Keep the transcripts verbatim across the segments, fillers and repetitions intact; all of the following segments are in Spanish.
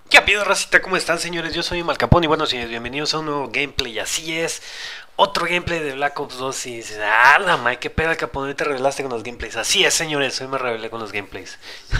¿Qué ha habido, racita? ¿Cómo están, señores? Yo soy Malcapón y bueno, señores, bienvenidos a un nuevo gameplay. Así es, otro gameplay de Black Ops dos. Y dices, ah, la madre, qué pedo, Capón, te revelaste con los gameplays. Así es, señores, hoy me revelé con los gameplays.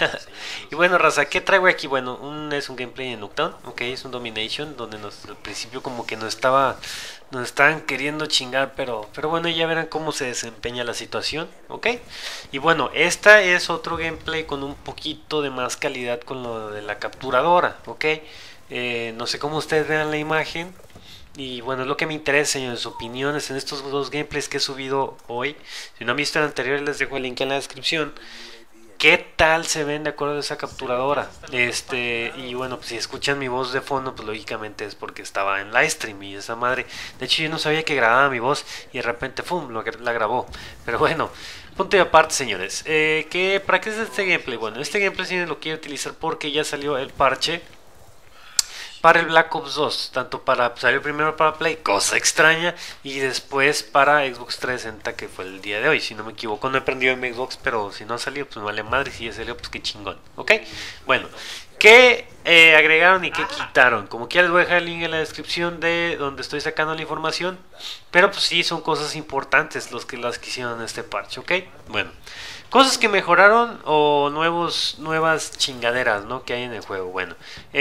Y bueno, raza, ¿qué traigo aquí? Bueno, un, es un gameplay en Nuketown, ok, es un Domination, donde nos, al principio como que no estaba, nos estaban queriendo chingar, pero, pero bueno, ya verán cómo se desempeña la situación, ok. Y bueno, esta es otro gameplay con un poquito de más calidad con lo de la capturadora, ok. Eh, no sé cómo ustedes vean la imagen. Y bueno, es lo que me interesa, señores, opiniones en estos dos gameplays que he subido hoy. Si no han visto el anterior, les dejo el link en la descripción. ¿Qué tal se ven de acuerdo a esa capturadora? Este, y bueno, pues si escuchan mi voz de fondo, pues lógicamente es porque estaba en livestream y esa madre. De hecho, yo no sabía que grababa mi voz y de repente, ¡fum!, lo, la grabó. Pero bueno, punto y aparte, señores. Eh, ¿qué, ¿Para qué es este gameplay? Bueno, este gameplay sí lo quiero utilizar porque ya salió el parche para el Black Ops dos, tanto para salir primero para Play, cosa extraña, y después para Xbox trescientos sesenta, que fue el día de hoy, si no me equivoco. No he prendido en mi Xbox, pero si no ha salido, pues vale madre. Si ya salió, pues qué chingón, ok. Bueno, ¿qué eh, agregaron y qué quitaron? Como que ya les voy a dejar el link en la descripción de donde estoy sacando la información, pero pues sí, son cosas importantes los que las que hicieron en este parche, ok. Bueno, cosas que mejoraron o nuevos, nuevas chingaderas, ¿no?, que hay en el juego. Bueno,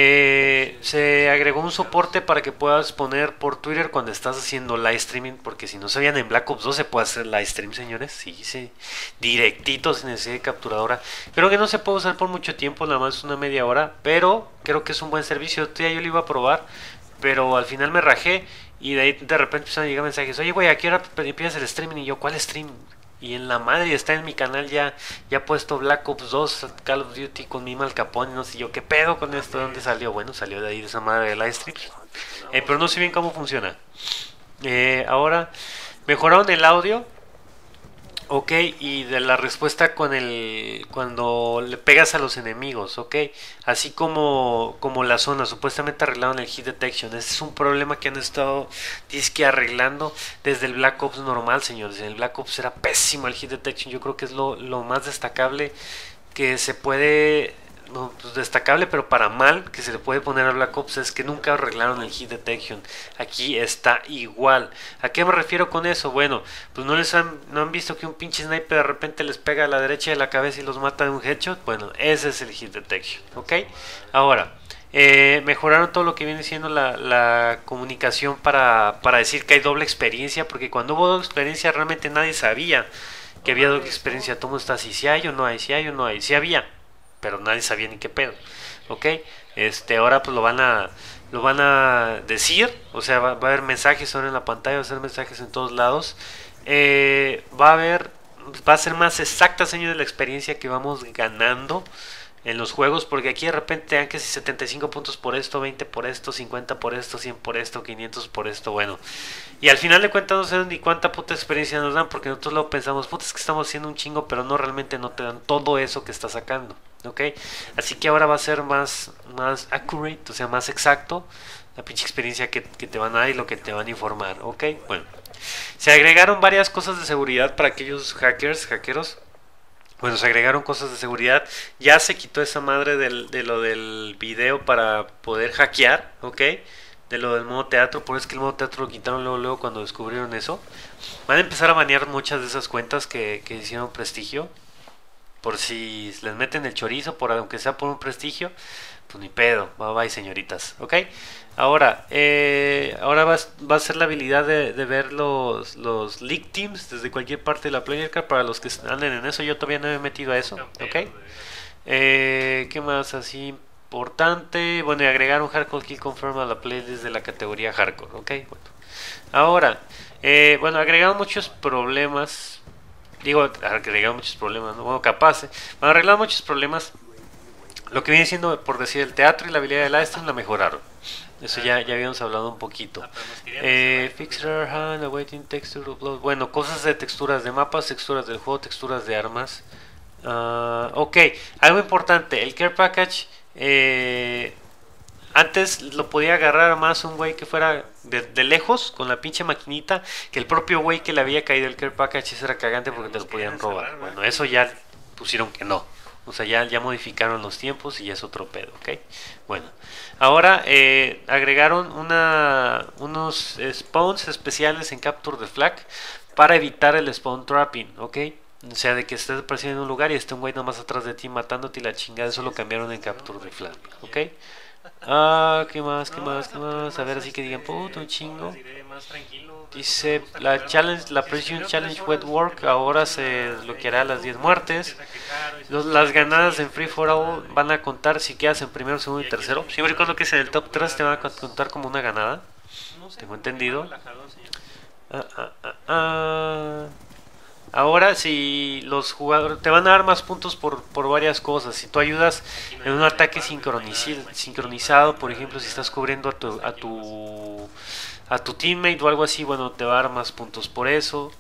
eh, se agregó un soporte para que puedas poner por Twitter cuando estás haciendo live streaming, porque si no sabían, en Black Ops dos se puede hacer live stream, señores. Sí, sí, directito, sin necesidad de capturadora. Creo que no se puede usar por mucho tiempo, nada más una media hora, pero creo que es un buen servicio. Yo lo iba a probar, pero al final me rajé y de ahí de repente empezaron a llegar mensajes: oye, güey, ¿a qué hora empiezas el streaming? Y yo, ¿cuál stream? Y en la madre está en mi canal ya, ya puesto Black Ops dos, Call of Duty con mi Al Capone, no sé yo qué pedo con esto, ¿de dónde salió? Bueno, salió de ahí, de esa madre de live stream. Eh, pero no sé bien cómo funciona. Eh, ahora, mejoraron el audio, ok, y de la respuesta con el cuando le pegas a los enemigos, ok, así como como la zona. Supuestamente arreglaron el hit detection. Ese es un problema que han estado disque arreglando desde el Black Ops normal, señores. En el Black Ops era pésimo el hit detection. Yo creo que es lo, lo más destacable que se puede, no, pues destacable, pero para mal, que se le puede poner a Black Ops, es que nunca arreglaron el hit detection. Aquí está igual. ¿A qué me refiero con eso? Bueno, pues no les han, no han visto que un pinche sniper de repente les pega a la derecha de la cabeza y los mata de un headshot. Bueno, ese es el hit detection, ¿ok? Ahora, eh, mejoraron todo lo que viene siendo la, la comunicación para, para decir que hay doble experiencia, porque cuando hubo doble experiencia realmente nadie sabía que había doble experiencia. Todo el mundo está así, si hay o no hay, si hay o no hay, si había, pero nadie sabía ni qué pedo, ok. Este, ahora pues lo van a lo van a decir, o sea, va, va a haber mensajes ahora en la pantalla, va a ser mensajes en todos lados. Eh, va a haber, va a ser más exacta, señor, de la experiencia que vamos ganando en los juegos, porque aquí de repente dan que si setenta y cinco puntos por esto, veinte por esto, cincuenta por esto, cien por esto, quinientos por esto, bueno. Y al final de cuentas no sé ni cuánta puta experiencia nos dan, porque nosotros lo pensamos, puta, es que estamos haciendo un chingo, pero no, realmente no te dan todo eso que está sacando, ¿ok? Así que ahora va a ser más, más accurate, o sea, más exacto la pinche experiencia que, que te van a dar y lo que te van a informar, ¿ok? Bueno, se agregaron varias cosas de seguridad para aquellos hackers, hackeros. Bueno, se agregaron cosas de seguridad. Ya se quitó esa madre del, de lo del video para poder hackear, ¿ok? De lo del modo teatro. Por eso es que el modo teatro lo quitaron luego, luego cuando descubrieron eso. Van a empezar a banear muchas de esas cuentas que, que hicieron prestigio. Por si les meten el chorizo, por aunque sea por un prestigio, pues ni pedo. Bye bye, señoritas, ¿ok? Ahora, eh, ahora va, va a ser la habilidad de, de ver los, los league teams desde cualquier parte de la player card para los que anden en eso. Yo todavía no me he metido a eso, ¿ok? Eh, ¿Qué más así importante? Bueno, y agregar un Hardcore Kill Confirm a la playlist de la categoría Hardcore, ¿ok? Bueno, ahora, eh, bueno, agregaron muchos problemas. Digo, agregaron muchos problemas, ¿no? Bueno, capaz, ¿eh? Bueno, arreglaron muchos problemas. Lo que viene siendo, por decir, el teatro y la habilidad de Livestream la mejoraron. Eso ya, ya habíamos hablado un poquito. Eh, Fixer hand, awaiting texture upload. Bueno, cosas de texturas de mapas, texturas del juego, texturas de armas. Uh, ok, algo importante. El Care Package. Eh, antes lo podía agarrar más un güey que fuera de, de lejos con la pinche maquinita que el propio güey que le había caído el Care Package. Eso era cagante porque te lo podían robar. Bueno, eso ya pusieron que no. O sea, ya, ya modificaron los tiempos y ya es otro pedo, ¿ok? Bueno, ahora eh, agregaron una, unos spawns especiales en Capture the Flag para evitar el spawn trapping, ¿ok? O sea, de que estés apareciendo en un lugar y esté un güey nomás atrás de ti matándote y la chingada, eso lo cambiaron en Capture the Flag, ¿ok? Ah, ¿qué más? ¿Qué más? ¿Qué más? A ver, así que digan, puto, un chingo. Dice, la challenge, la Precision Challenge Wet Work ahora se desbloqueará a las diez muertes. Los, las ganadas en Free for All van a contar si quedas en primero, segundo y tercero. Siempre y cuando que sea en el top tres te van a contar como una ganada. Tengo entendido. Ah, ah, ah, ah. Ahora, si los jugadores te van a dar más puntos por, por varias cosas. Si tú ayudas en un ataque sincronizado, por ejemplo, si estás cubriendo a tu, a tu a tu teammate o algo así, bueno, te va a dar más puntos por eso.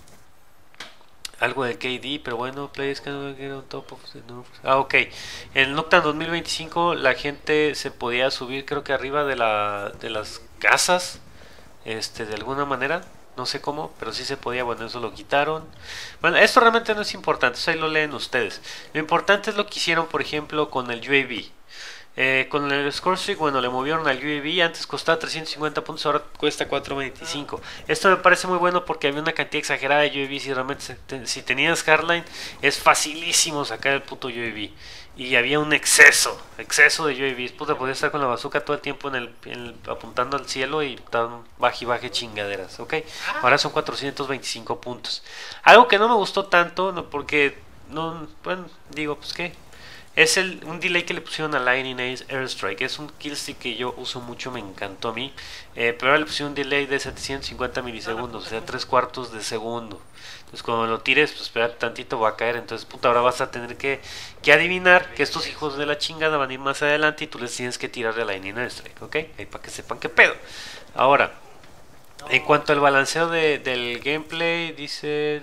Algo de K D, pero bueno, players can get on top of the nerf. Ah, ok. En Nocturne dos mil veinticinco la gente se podía subir, creo que arriba de la de las casas, este, de alguna manera. No sé cómo, pero sí se podía, bueno, eso lo quitaron. Bueno, esto realmente no es importante, eso ahí lo leen ustedes. Lo importante es lo que hicieron, por ejemplo, con el U A V. Eh, con el Score Streak, bueno, le movieron al U A V, antes costaba trescientos cincuenta puntos, ahora cuesta cuatrocientos veinticinco. Esto me parece muy bueno porque había una cantidad exagerada de U A V. Si realmente te, si tenías Hardline, es facilísimo sacar el puto U A V. Y había un exceso, exceso de U A Vs. Puta, podía estar con la bazooka todo el tiempo en el, en el, apuntando al cielo y tan baje y baje chingaderas, ¿ok? Ahora son cuatrocientos veinticinco puntos. Algo que no me gustó tanto, no, porque, no, bueno, digo, pues qué. Es el, un delay que le pusieron a Lightning Ace Airstrike. Es un killstick que yo uso mucho, me encantó a mí. Eh, pero ahora le pusieron un delay de setecientos cincuenta milisegundos, o sea, tres cuartos de segundo. Entonces cuando lo tires, pues espera tantito, va a caer. Entonces, puta, ahora vas a tener que, que adivinar que estos hijos de la chingada van a ir más adelante y tú les tienes que tirar de Lightning Airstrike, ¿ok? Ahí para que sepan qué pedo. Ahora, en cuanto al balanceo de, del gameplay, dice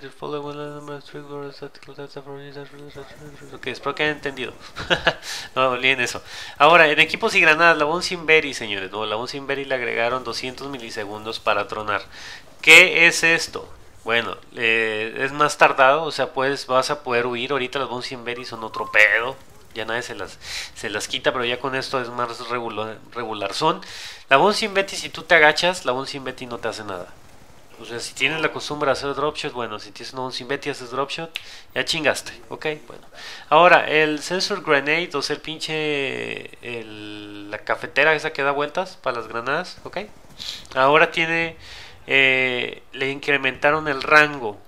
ok, espero que hayan entendido. No olviden eso. Ahora, en equipos y granadas, la Bunsenberry, señores, no, la Bunsenberry le agregaron doscientos milisegundos para tronar. ¿Qué es esto? Bueno, eh, es más tardado, o sea, pues vas a poder huir. Ahorita las Bunsenberry son otro pedo. Ya nadie se las, se las quita, pero ya con esto es más regular, regular. Son la Bouncing Betty, si tú te agachas, la Bouncing Betty no te hace nada. O sea, si tienes la costumbre de hacer dropshot, bueno, si tienes una Bouncing Betty y haces dropshot, ya chingaste, ok, bueno. Ahora, el Sensor Grenade, o sea, el pinche, el, la cafetera esa que da vueltas para las granadas, ok. Ahora tiene, eh, le incrementaron el rango.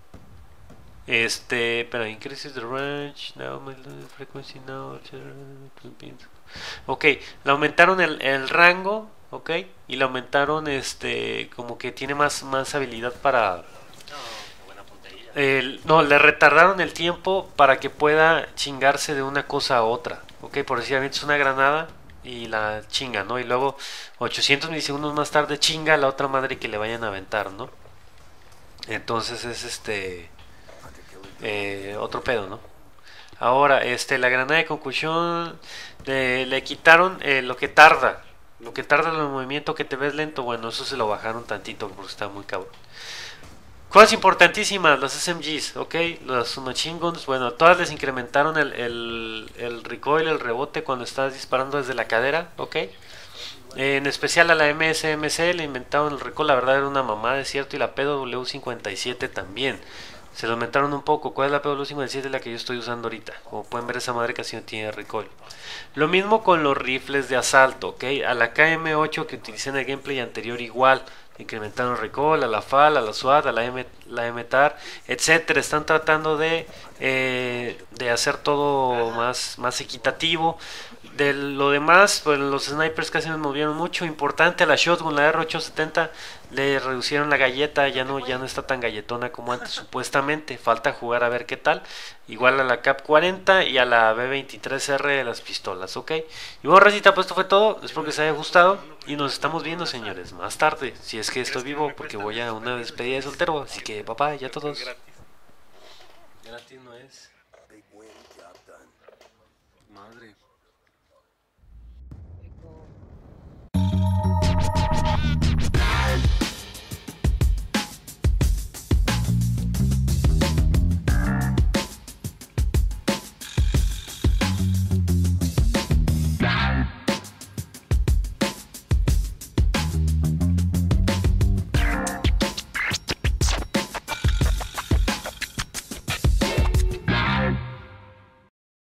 Este, pero increases the range, now my frequency now. Ok, le aumentaron el, el rango, ok, y le aumentaron este, como que tiene más, más habilidad para. El, no, le retardaron el tiempo para que pueda chingarse de una cosa a otra, ok, por decir, avientas una granada y la chinga, ¿no? Y luego ochocientos milisegundos más tarde chinga a la otra madre que le vayan a aventar, ¿no? Entonces es este. Eh, otro pedo, ¿no? Ahora, este, la granada de concusión le, le quitaron eh, lo que tarda, lo que tarda el movimiento, que te ves lento. Bueno, eso se lo bajaron tantito porque está muy cabrón. Cosas importantísimas, las S M Gs, ok, las machine guns, bueno, todas les incrementaron el, el, el recoil, el rebote cuando estás disparando desde la cadera, ok. Eh, en especial a la M S M C le inventaron el recoil, la verdad era una mamada, es cierto, y la P W cincuenta y siete también. Se lo aumentaron un poco. ¿Cuál es la P W cincuenta y siete? La que yo estoy usando ahorita. Como pueden ver, esa madre casi no tiene recoil. Lo mismo con los rifles de asalto, ¿ok? A la K M ocho que utilicé en el gameplay anterior igual. Incrementaron recoil, a la F A L, a la SWAT, a la, M, la M T A R, etcétera. Están tratando de, eh, de hacer todo más, más equitativo. De lo demás, pues los snipers casi no movieron mucho. Importante, a la shotgun, la R ochocientos setenta, le reducieron la galleta, ya no, ya no está tan galletona como antes supuestamente. Falta jugar a ver qué tal. Igual a la Cap cuarenta y a la B veintitrés R de las pistolas, ok. Y bueno, Racita, pues esto fue todo. Espero que les haya gustado. Y nos estamos viendo, señores, más tarde. Si es que estoy vivo, porque voy a una despedida de soltero. Así que, papá, ya todos. Gratis no es.